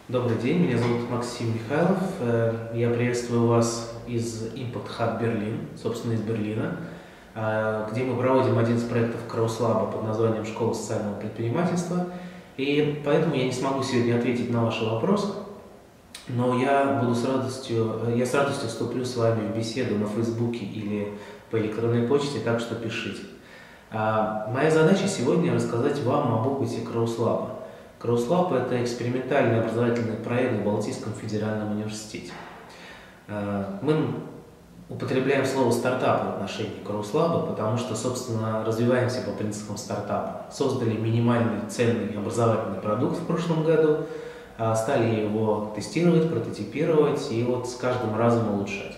Добрый день, меня зовут Максим Михайлов. Я приветствую вас из Impact Hub Берлин, собственно, из Берлина, где мы проводим один из проектов Крауслаба под названием «Школа социального предпринимательства». И поэтому я не смогу сегодня ответить на ваши вопросы, но я с радостью вступлю с вами в беседу на Фейсбуке или по электронной почте, так что пишите. Моя задача сегодня рассказать вам об опыте Крауслаба. Крауслаб – это экспериментальный образовательный проект в Балтийском федеральном университете. Мы употребляем слово «стартап» в отношении Крауслаба, потому что, собственно, развиваемся по принципам стартапа. Создали минимальный ценный образовательный продукт в прошлом году, стали его тестировать, прототипировать и вот с каждым разом улучшать.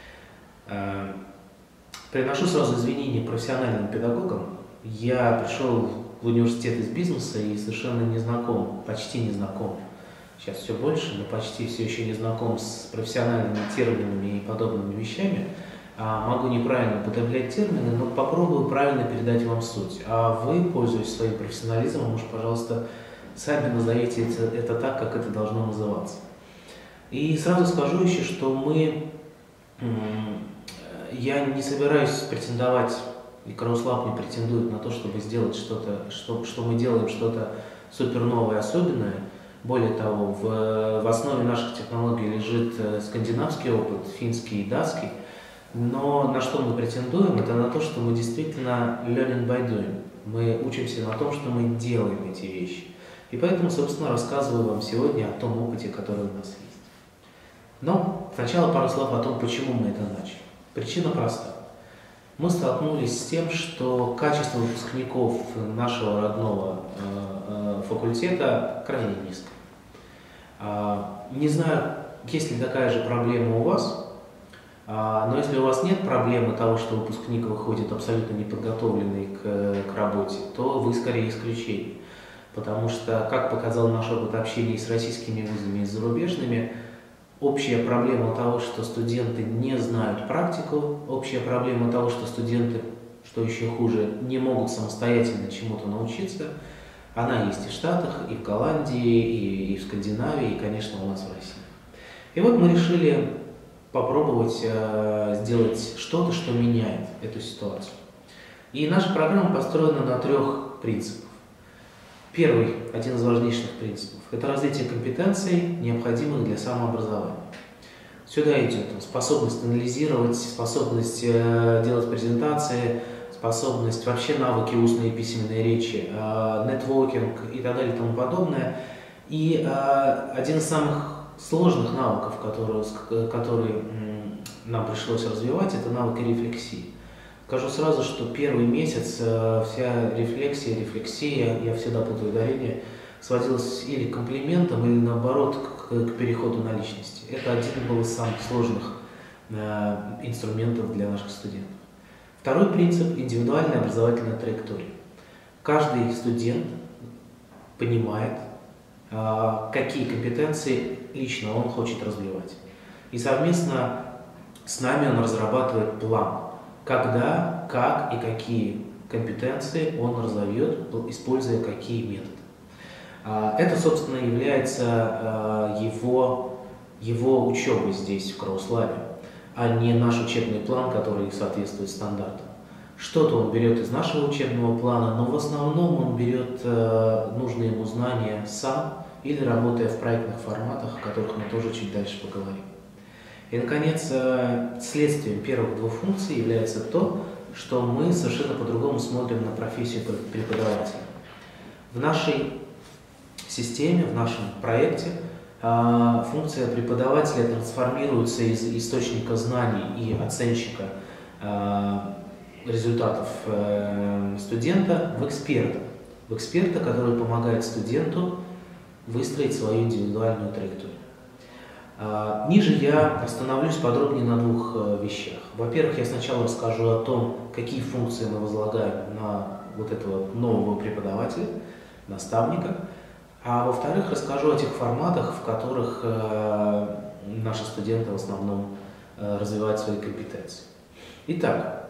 Приношу сразу извинения профессиональным педагогам. Я пришел в университет из бизнеса и совершенно не знаком, почти не знаком, сейчас все больше, но почти все еще не знаком с профессиональными терминами и подобными вещами. Могу неправильно употреблять термины, но попробую правильно передать вам суть. А вы, пользуясь своим профессионализмом, уж, пожалуйста, сами назовите это так, как это должно называться. И сразу скажу еще, что я не собираюсь претендовать, и Крауслаб не претендует на то, чтобы сделать что-то, что мы делаем что-то супер новое, особенное. Более того, в основе наших технологий лежит скандинавский опыт, финский и датский. Но на что мы претендуем, это на то, что мы действительно learning by doing. Мы учимся на том, что мы делаем эти вещи. И поэтому, собственно, рассказываю вам сегодня о том опыте, который у нас есть. Но сначала пару слов о том, почему мы это начали. Причина проста. Мы столкнулись с тем, что качество выпускников нашего родного факультета крайне низкое. Не знаю, есть ли такая же проблема у вас, но если у вас нет проблемы того, что выпускник выходит абсолютно неподготовленный к работе, то вы скорее исключение. Потому что, как показал наш опыт общения с российскими вузами и с зарубежными, общая проблема того, что студенты не знают практику, общая проблема того, что студенты, что еще хуже, не могут самостоятельно чему-то научиться, она есть и в Штатах, и в Голландии, и в Скандинавии, и, конечно, у нас в России. И вот мы решили попробовать сделать что-то, что меняет эту ситуацию. И наша программа построена на 3 принципах. Первый, один из важнейших принципов, это развитие компетенций, необходимых для самообразования. Сюда идет способность анализировать, способность делать презентации, способность, вообще навыки устной и письменной речи, нетворкинг и так далее и тому подобное. И один из самых сложных навыков, который нам пришлось развивать, это навыки рефлексии. Скажу сразу, что первый месяц вся рефлексия, я всегда путаю ударение, сводилась или к комплиментам, или наоборот к переходу на личности. Это один был из самых сложных инструментов для наших студентов. Второй принцип – индивидуальная образовательная траектория. Каждый студент понимает, какие компетенции лично он хочет развивать. И совместно с нами он разрабатывает план, когда, как и какие компетенции он разовьет, используя какие методы. Это, собственно, является его учебой здесь, в Крауслабе, а не наш учебный план, который соответствует стандартам. Что-то он берет из нашего учебного плана, но в основном он берет нужные ему знания сам или работая в проектных форматах, о которых мы тоже чуть дальше поговорим. И, наконец, следствием первых 2 функций является то, что мы совершенно по-другому смотрим на профессию преподавателя. В нашей системе, в нашем проекте функция преподавателя трансформируется из источника знаний и оценщика результатов студента в эксперта, который помогает студенту выстроить свою индивидуальную траекторию. Ниже я остановлюсь подробнее на 2 вещах. Во-первых, я сначала расскажу о том, какие функции мы возлагаем на вот этого нового преподавателя, наставника. А во-вторых, расскажу о тех форматах, в которых наши студенты в основном развивают свои компетенции. Итак,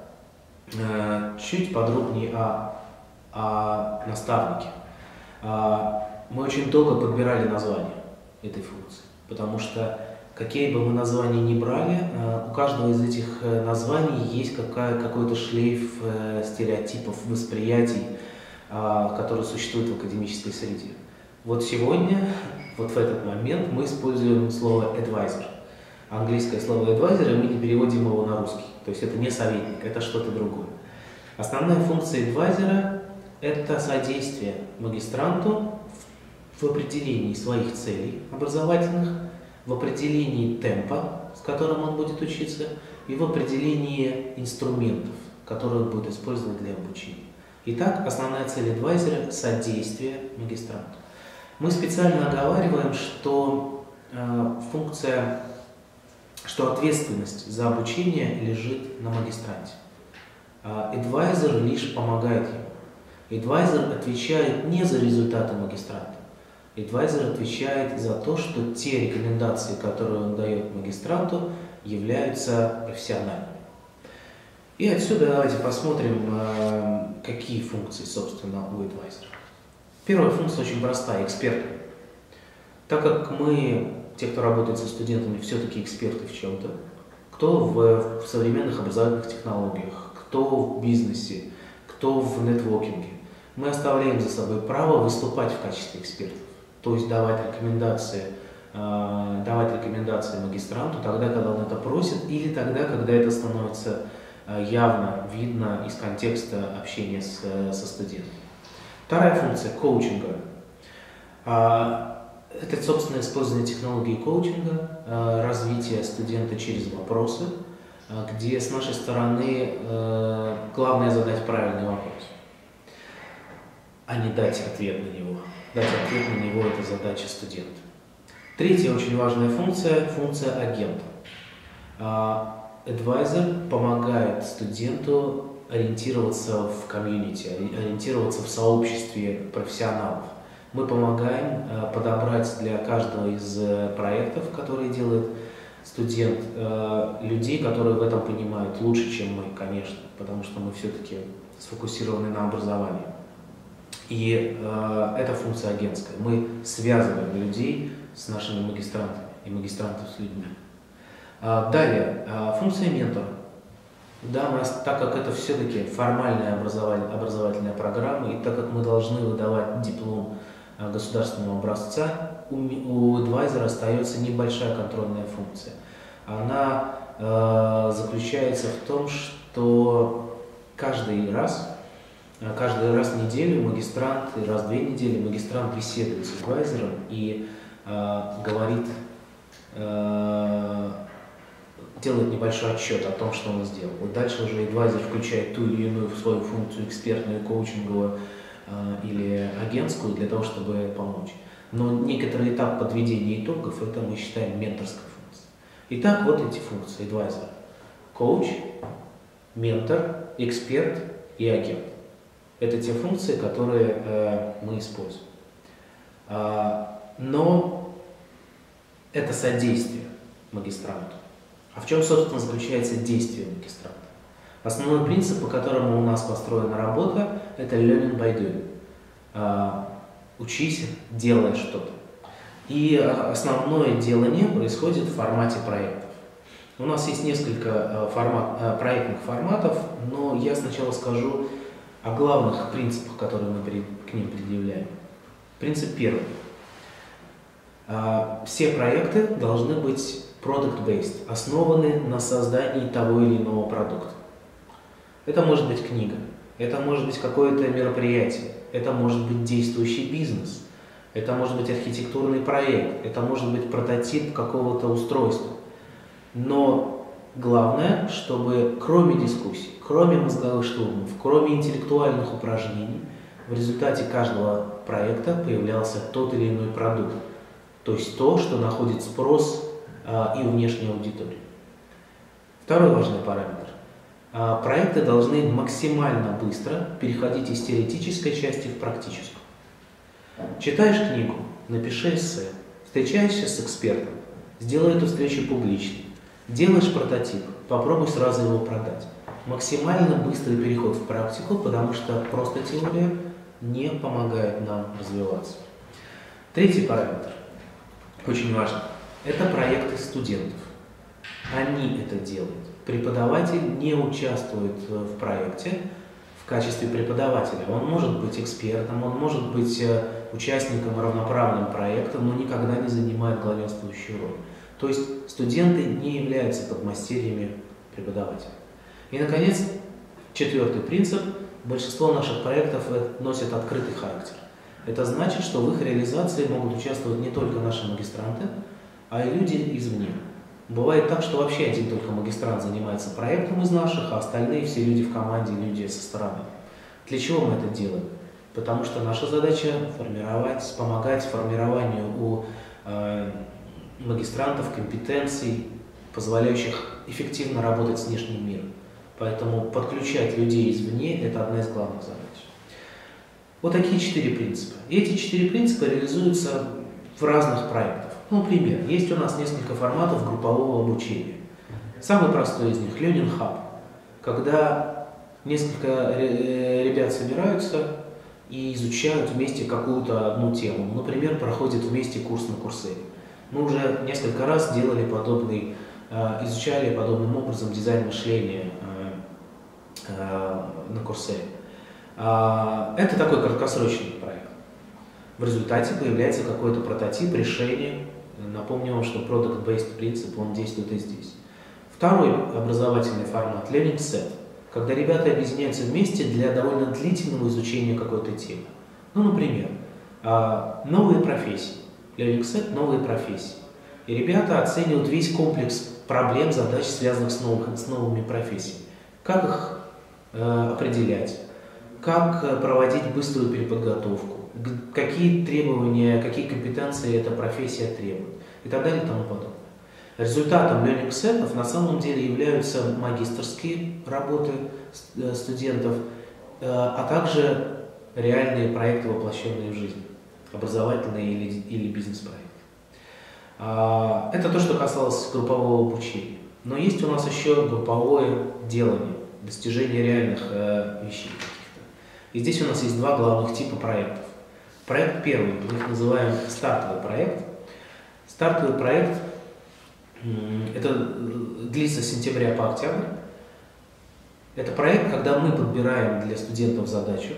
чуть подробнее о наставнике. Мы очень долго подбирали название. этой функции. Потому что какие бы мы названия ни брали, у каждого из этих названий есть какой-то шлейф стереотипов, восприятий, которые существуют в академической среде. Вот сегодня, вот в этот момент мы используем слово advisor. Английское слово advisor, и мы не переводим его на русский. То есть это не советник, это что-то другое. Основная функция адвайзера – это содействие магистранту в определении своих целей образовательных, в определении темпа, с которым он будет учиться, и в определении инструментов, которые он будет использовать для обучения. Итак, основная цель адвайзера – содействие магистранту. Мы специально оговариваем, что ответственность за обучение лежит на магистранте. Адвайзер лишь помогает ему. Адвайзер отвечает не за результаты магистранта. Адвайзер отвечает за то, что те рекомендации, которые он дает магистранту, являются профессиональными. И отсюда давайте посмотрим, какие функции, собственно, у адвайзера. Первая функция очень простая – экспертная. Так как мы, те, кто работает со студентами, все-таки эксперты в чем-то, кто в современных образовательных технологиях, кто в бизнесе, кто в нетворкинге, мы оставляем за собой право выступать в качестве экспертов. То есть давать рекомендации магистранту тогда, когда он это просит, или тогда, когда это становится явно видно из контекста общения со студентом. Вторая функция – коучинга. Это, собственно, использование технологии коучинга, развитие студента через вопросы, где с нашей стороны главное задать правильный вопрос, а не дать ответ на него. Дать ответ на него – это задача студента. Третья очень важная функция – функция агента. Адвайзер помогает студенту ориентироваться в комьюнити, ориентироваться в сообществе профессионалов. Мы помогаем подобрать для каждого из проектов, которые делает студент, людей, которые в этом понимают лучше, чем мы, конечно, потому что мы все-таки сфокусированы на образовании. И это функция агентская. Мы связываем людей с нашими магистрантами и магистрантов с людьми. Далее, функция ментора. Да, так как это все-таки формальная образовательная программа, и так как мы должны выдавать диплом государственного образца, у адвайзера остается небольшая контрольная функция. Она заключается в том, что каждый раз в неделю магистрант, раз в 2 недели магистрант беседует с адвайзером и делает небольшой отчет о том, что он сделал. Вот дальше уже адвайзер включает ту или иную свою функцию экспертную, коучинговую или агентскую для того, чтобы помочь. Но некоторый этап подведения итогов, это мы считаем менторской функцией. Итак, вот эти функции адвайзера. Коуч, ментор, эксперт и агент. Это те функции, которые мы используем. Но это содействие магистранту. А в чем, собственно, заключается действие магистранта? Основной принцип, по которому у нас построена работа, это learning by doing. Учись, делая что-то. И основное делание происходит в формате проектов. У нас есть несколько проектных форматов, но я сначала скажу о главных принципах, которые мы к ним предъявляем. Принцип первый. Все проекты должны быть product-based, основаны на создании того или иного продукта. Это может быть книга, это может быть какое-то мероприятие, это может быть действующий бизнес, это может быть архитектурный проект, это может быть прототип какого-то устройства. Но главное, чтобы кроме дискуссий, кроме мозговых штурмов, кроме интеллектуальных упражнений, в результате каждого проекта появлялся тот или иной продукт. То есть то, что находит спрос и у внешней аудитории. Второй важный параметр. Проекты должны максимально быстро переходить из теоретической части в практическую. Читаешь книгу, напиши эссе, встречаешься с экспертом, сделай эту встречу публичной, делаешь прототип, попробуй сразу его продать. Максимально быстрый переход в практику, потому что просто теория не помогает нам развиваться. Третий параметр. очень важно, это проекты студентов. Они это делают. Преподаватель не участвует в проекте в качестве преподавателя. Он может быть экспертом, он может быть участником равноправным проекта, но никогда не занимает главенствующую роль. То есть студенты не являются подмастерьями преподавателя. И, наконец, четвертый принцип. Большинство наших проектов носят открытый характер. Это значит, что в их реализации могут участвовать не только наши магистранты, а и люди извне. Бывает так, что вообще один только магистрант занимается проектом из наших, а остальные все люди в команде, люди со стороны. Для чего мы это делаем? Потому что наша задача помогать формированию у магистрантов компетенций, позволяющих эффективно работать с внешним миром. Поэтому подключать людей извне – это одна из главных задач. Вот такие 4 принципа. И эти 4 принципа реализуются в разных проектах. Ну, например, есть у нас несколько форматов группового обучения. Самый простой из них – Learning Hub, когда несколько ребят собираются и изучают вместе какую-то одну тему. Например, проходят вместе курс на Coursera. Мы уже несколько раз изучали подобным образом дизайн мышления на Coursera. Это такой краткосрочный проект. В результате появляется какой-то прототип решения. Напомню вам, что Product-Based принцип, он действует и здесь. Второй образовательный формат – Learning Set, когда ребята объединяются вместе для довольно длительного изучения какой-то темы. Ну, например, новые профессии. Learning Set – новые профессии. И ребята оценивают весь комплекс проблем, задач, связанных с новыми профессиями. Как их определять, как проводить быструю переподготовку, какие требования, какие компетенции эта профессия требует и так далее и тому подобное. Результатом learning сетов на самом деле являются магистерские работы студентов, а также реальные проекты, воплощенные в жизнь, образовательные или бизнес-проекты. Это то, что касалось группового обучения. Но есть у нас еще групповое делание, достижение реальных вещей каких-то. И здесь у нас есть два главных типа проектов. Проект первый, мы их называем стартовый проект. Стартовый проект это длится с сентября по октябрь. Это проект, когда мы подбираем для студентов задачу,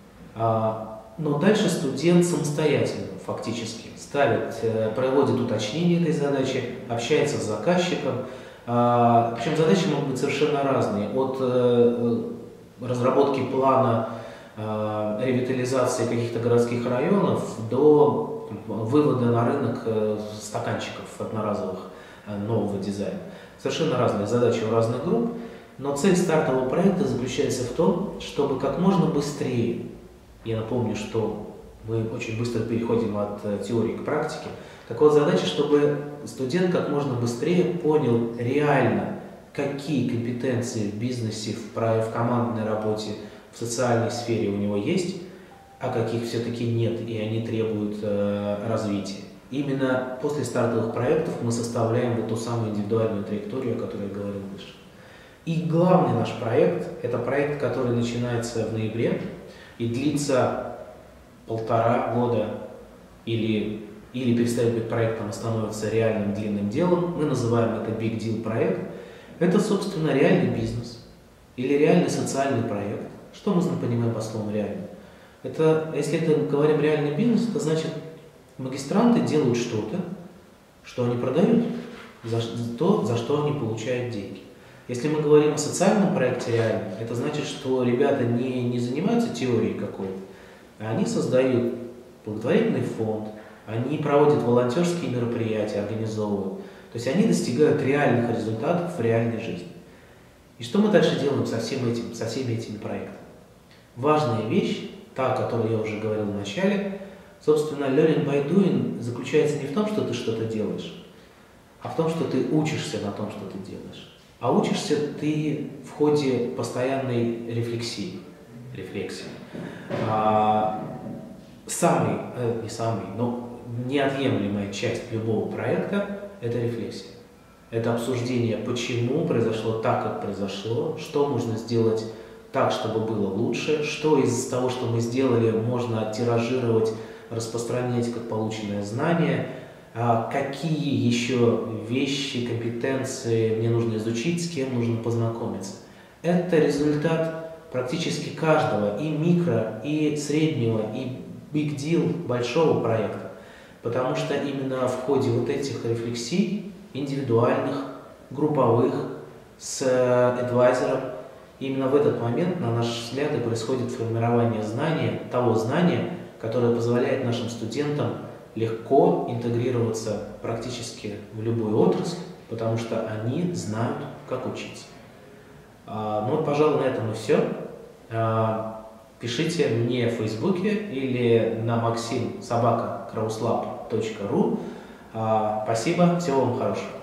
но дальше студент самостоятельно фактически проводит уточнение этой задачи, общается с заказчиком. Причем задачи могут быть совершенно разные. От разработки плана ревитализации каких-то городских районов до вывода на рынок стаканчиков одноразовых нового дизайна. Совершенно разные задачи у разных групп, но цель стартового проекта заключается в том, чтобы как можно быстрее, я напомню, что мы очень быстро переходим от теории к практике, так вот задача, чтобы студент как можно быстрее понял реально, какие компетенции в бизнесе, в командной работе, в социальной сфере у него есть, а каких все-таки нет, и они требуют развития. Именно после стартовых проектов мы составляем вот ту самую индивидуальную траекторию, о которой я говорил выше. И главный наш проект – это проект, который начинается в ноябре и длится 1,5 года или перестает быть проектом, а становится реальным длинным делом. Мы называем это Big Deal проект. Это, собственно, реальный бизнес или реальный социальный проект. Что мы понимаем по слову реальный? Если это говорим реальный бизнес, это значит, магистранты делают что-то, что они продают, за что они получают деньги. Если мы говорим о социальном проекте реально, это значит, что ребята не занимаются теорией какой-то, а они создают благотворительный фонд, они проводят волонтерские мероприятия, организовывают. То есть они достигают реальных результатов в реальной жизни. И что мы дальше делаем со всеми этими проектами? Важная вещь, та, о которой я уже говорил в начале, собственно, learning by doing заключается не в том, что ты что-то делаешь, а в том, что ты учишься на том, что ты делаешь. А учишься ты в ходе постоянной рефлексии. Неотъемлемая часть любого проекта – это рефлексия. Это обсуждение, почему произошло так, как произошло, что можно сделать так, чтобы было лучше, что из того, что мы сделали, можно оттиражировать, распространять как полученное знание, какие еще вещи, компетенции мне нужно изучить, с кем нужно познакомиться. Это результат практически каждого и микро, и среднего, и big deal большого проекта. Потому что именно в ходе вот этих рефлексий, индивидуальных, групповых, с адвайзером, именно в этот момент, на наш взгляд, и происходит формирование знания, того знания, которое позволяет нашим студентам легко интегрироваться практически в любую отрасль, потому что они знают, как учиться. Ну вот, пожалуй, на этом и все. Пишите мне в Фейсбуке или на maxim@krauslab.ru. Спасибо, всего вам хорошего.